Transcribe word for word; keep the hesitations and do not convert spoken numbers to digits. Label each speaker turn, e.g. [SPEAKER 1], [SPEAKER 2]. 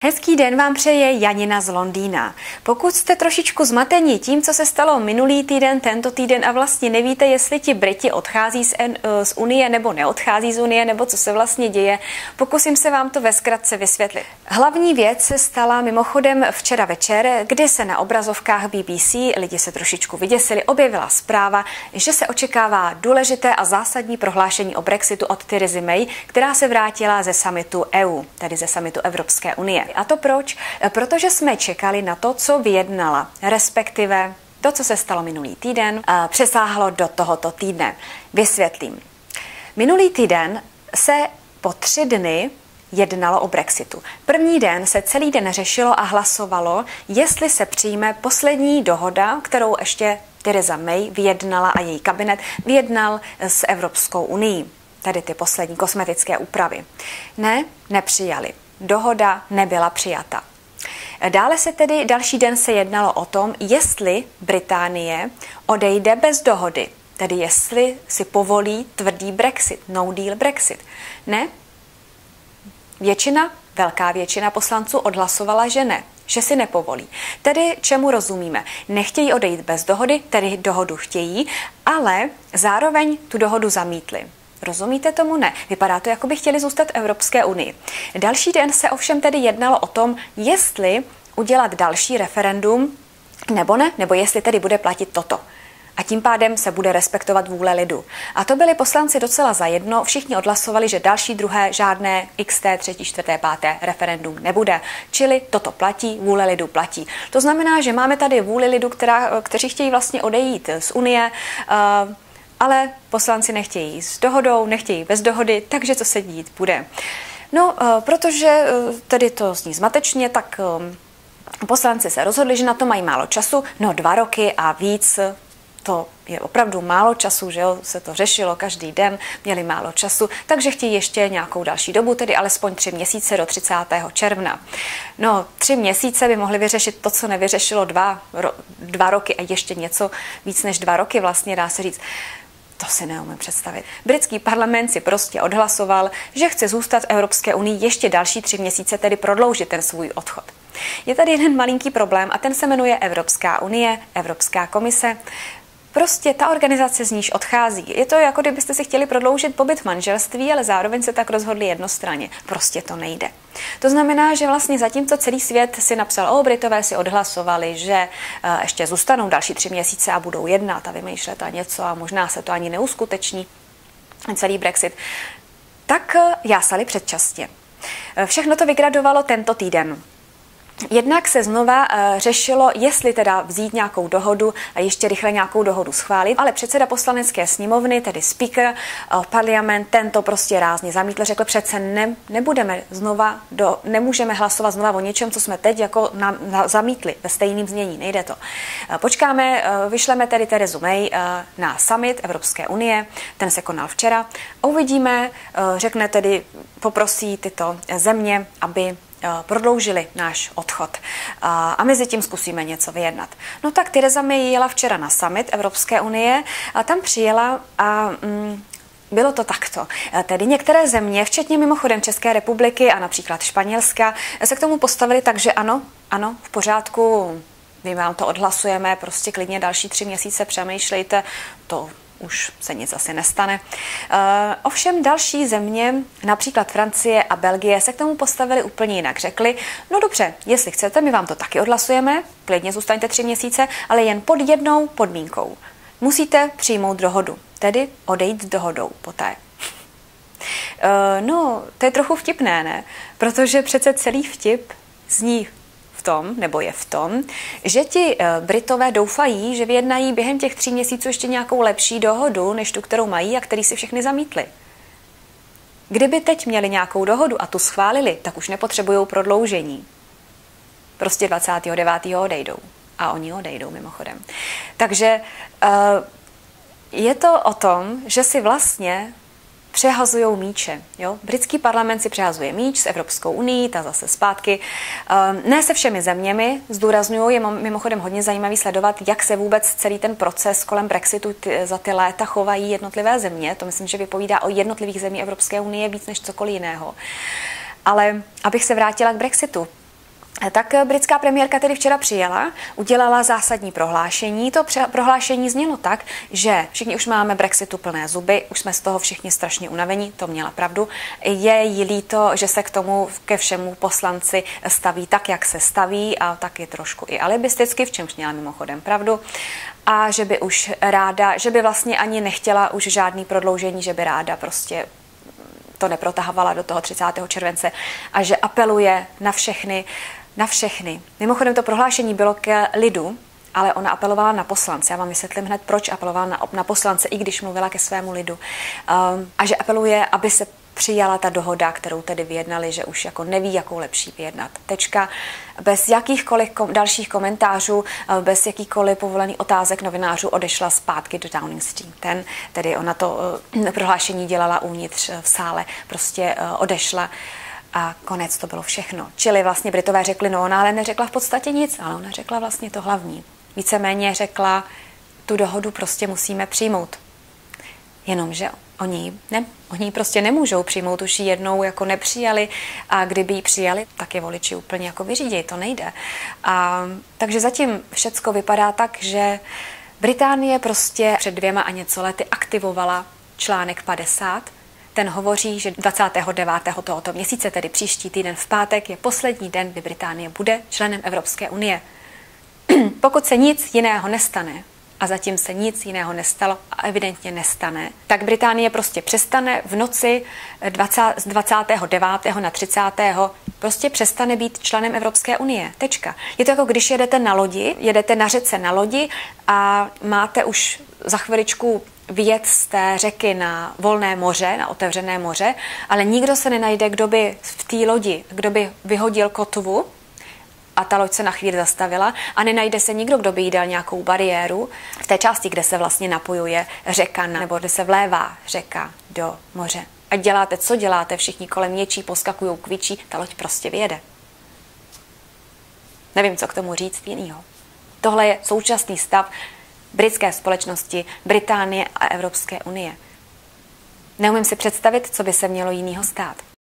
[SPEAKER 1] Hezký den vám přeje Janina z Londýna. Pokud jste trošičku zmateni tím, co se stalo minulý týden, tento týden a vlastně nevíte, jestli ti Briti odchází z, z Unie nebo neodchází z Unie, nebo co se vlastně děje, pokusím se vám to ve zkratce vysvětlit. Hlavní věc se stala mimochodem včera večer, kdy se na obrazovkách B B C, lidi se trošičku vyděsili, objevila zpráva, že se očekává důležité a zásadní prohlášení o Brexitu od Theresa May, která se vrátila ze summitu E U, tedy ze summitu Evropské unie. A to proč? Protože jsme čekali na to, co vyjednala, respektive to, co se stalo minulý týden, přesáhlo do tohoto týdne. Vysvětlím. Minulý týden se po tři dny jednalo o Brexitu. První den se celý den řešilo a hlasovalo, jestli se přijme poslední dohoda, kterou ještě Theresa May vyjednala a její kabinet vyjednal s Evropskou unií. Tady ty poslední kosmetické úpravy. Ne, nepřijali. Dohoda nebyla přijata. Dále se tedy další den se jednalo o tom, jestli Británie odejde bez dohody, tedy jestli si povolí tvrdý Brexit, no deal Brexit. Ne? Většina, velká většina poslanců odhlasovala, že ne, že si nepovolí. Tedy čemu rozumíme? Nechtějí odejít bez dohody, tedy dohodu chtějí, ale zároveň tu dohodu zamítli. Rozumíte tomu? Ne. Vypadá to, jako by chtěli zůstat v Evropské unii. Další den se ovšem tedy jednalo o tom, jestli udělat další referendum nebo ne, nebo jestli tedy bude platit toto. A tím pádem se bude respektovat vůle lidu. A to byli poslanci docela zajedno, všichni odhlasovali, že další, druhé, žádné X T, třetí, čtvrté, páté referendum nebude. Čili toto platí, vůle lidu platí. To znamená, že máme tady vůli lidu, která, kteří chtějí vlastně odejít z Unie, uh, ale poslanci nechtějí s dohodou, nechtějí bez dohody, takže co se dít bude. No, protože tedy to zní zmatečně, tak poslanci se rozhodli, že na to mají málo času, no dva roky a víc, to je opravdu málo času, že jo, se to řešilo každý den, měli málo času, takže chtějí ještě nějakou další dobu, tedy alespoň tři měsíce do třicátého června. No, tři měsíce by mohli vyřešit to, co nevyřešilo dva, ro, dva roky a ještě něco víc než dva roky vlastně, dá se říct. To si neumím představit. Britský parlament si prostě odhlasoval, že chce zůstat v Evropské unii ještě další tři měsíce, tedy prodloužit ten svůj odchod. Je tady jeden malinký problém a ten se jmenuje Evropská unie, Evropská komise. Prostě ta organizace z níž odchází. Je to jako kdybyste si chtěli prodloužit pobyt v manželství, ale zároveň se tak rozhodli jednostranně. Prostě to nejde. To znamená, že vlastně zatímco celý svět si napsal, o Britové si odhlasovali, že uh, ještě zůstanou další tři měsíce a budou jednat a vymýšlet a něco a možná se to ani neuskuteční, celý Brexit, tak uh, jásali předčasně. Uh, všechno to vygradovalo tento týden. Jednak se znova uh, řešilo, jestli teda vzít nějakou dohodu a ještě rychle nějakou dohodu schválit, ale předseda poslanecké sněmovny, tedy speaker uh, parlament, tento prostě rázně zamítl, řekl přece ne, nebudeme znova, do, nemůžeme hlasovat znova o něčem, co jsme teď jako na, na, zamítli ve stejným znění, nejde to. Uh, počkáme, uh, vyšleme tedy Theresu May uh, na summit Evropské unie, ten se konal včera, uvidíme, uh, řekne tedy, poprosí tyto země, aby prodloužili náš odchod. A mezi tím zkusíme něco vyjednat. No tak Theresa May jela včera na summit Evropské unie a tam přijela a mm, bylo to takto. Tedy některé země, včetně mimochodem České republiky a například Španělska, se k tomu postavili tak, že ano, ano, v pořádku, my vám to odhlasujeme, prostě klidně další tři měsíce přemýšlejte, to už se nic asi nestane. Uh, ovšem další země, například Francie a Belgie, se k tomu postavili úplně jinak. Řekli, no dobře, jestli chcete, my vám to taky odhlasujeme, klidně zůstaňte tři měsíce, ale jen pod jednou podmínkou. Musíte přijmout dohodu, tedy odejít s dohodou poté. Uh, no, to je trochu vtipné, ne? Protože přece celý vtip zní v tom, nebo je v tom, že ti Britové doufají, že vyjednají během těch tří měsíců ještě nějakou lepší dohodu, než tu, kterou mají a který si všechny zamítli. Kdyby teď měli nějakou dohodu a tu schválili, tak už nepotřebují prodloužení. Prostě dvacátého devátého odejdou. A oni odejdou mimochodem. Takže je to o tom, že si vlastně přehazujou míče. Jo? Britský parlament si přehazuje míč s Evropskou unií, ta zase zpátky. Ne se všemi zeměmi, zdůrazňuji, je mimochodem hodně zajímavý sledovat, jak se vůbec celý ten proces kolem Brexitu ty, za ty léta chovají jednotlivé země. To myslím, že vypovídá o jednotlivých zemí Evropské unie víc než cokoliv jiného. Ale abych se vrátila k Brexitu. Tak britská premiérka tedy včera přijela, udělala zásadní prohlášení. To prohlášení znělo tak, že všichni už máme Brexitu plné zuby, už jsme z toho všichni strašně unavení, to měla pravdu. Je jí líto, že se k tomu ke všemu poslanci staví tak, jak se staví, a taky trošku i alibisticky, v čemž měla mimochodem pravdu. A že by už ráda, že by vlastně ani nechtěla už žádný prodloužení, že by ráda prostě to neprotahovala do toho třicátého července a že apeluje na všechny, na všechny. Mimochodem to prohlášení bylo ke lidu, ale ona apelovala na poslance. Já vám vysvětlím hned, proč apelovala na, na poslance, i když mluvila ke svému lidu. Um, a že apeluje, aby se přijala ta dohoda, kterou tedy vyjednali, že už jako neví, jakou lepší vyjednat. Tečka. Bez jakýchkoliv kom, dalších komentářů, bez jakýchkoliv povolených otázek novinářů odešla zpátky do Downing Street. Ten, tedy ona to uh, prohlášení dělala uvnitř v sále, prostě uh, odešla a konec, to bylo všechno. Čili vlastně Britové řekli, no ona ale neřekla v podstatě nic, ale ona řekla vlastně to hlavní. Víceméně řekla, tu dohodu prostě musíme přijmout. Jenomže oni, ne, oni ji prostě nemůžou přijmout, už ji jednou jako nepřijali a kdyby ji přijali, tak je voliči úplně jako vyřídějí, to nejde. A, takže zatím všecko vypadá tak, že Británie prostě před dvěma a něco lety aktivovala článek padesát. Ten hovoří, že dvacátého devátého tohoto měsíce, tedy příští týden v pátek, je poslední den, kdy Británie bude členem Evropské unie. Pokud se nic jiného nestane, a zatím se nic jiného nestalo a evidentně nestane, tak Británie prostě přestane v noci z dvacátého devátého na třicátého prostě přestane být členem Evropské unie. Tečka. Je to jako když jedete na lodi, jedete na řece na lodi a máte už za chviličku vyjet z té řeky na volné moře, na otevřené moře, ale nikdo se nenajde, kdo by v té lodi, kdo by vyhodil kotvu, a ta loď se na chvíli zastavila a nenajde se nikdo, kdo by jí dal nějakou bariéru v té části, kde se vlastně napojuje řeka nebo kde se vlévá řeka do moře. A děláte, co děláte, všichni kolem něčí, poskakujou, kvičí, ta loď prostě vyjede. Nevím, co k tomu říct jinýho. Tohle je současný stav britské společnosti, Británie a Evropské unie. Neumím si představit, co by se mělo jinýho stát.